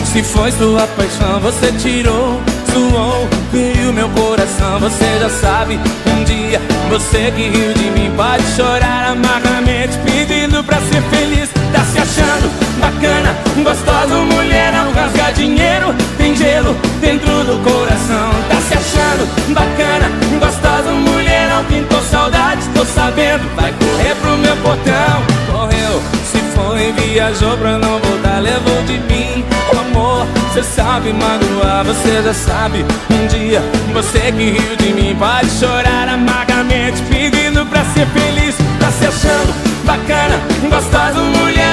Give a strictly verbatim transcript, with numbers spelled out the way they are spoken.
Se foi sua paixão, você tirou, suou, feriu meu coração. Você já sabe, um dia você que riu de mim pode chorar amargamente, pedindo pra ser feliz. Tá se achando bacana, gostosa, mulherão, rasga dinheiro, tem gelo dentro do coração. Tá se achando bacana, gostosa, mulherão, pintou saudade, tô sabendo, vai correr pro meu portão. Correu, se foi, viajou pra não voltar, levou de mim o amor. Cê sabe magoar, você já sabe, um dia você que riu de mim pode chorar amargamente, pedindo pra ser feliz. Tá se achando bacana, gostosa, mulher,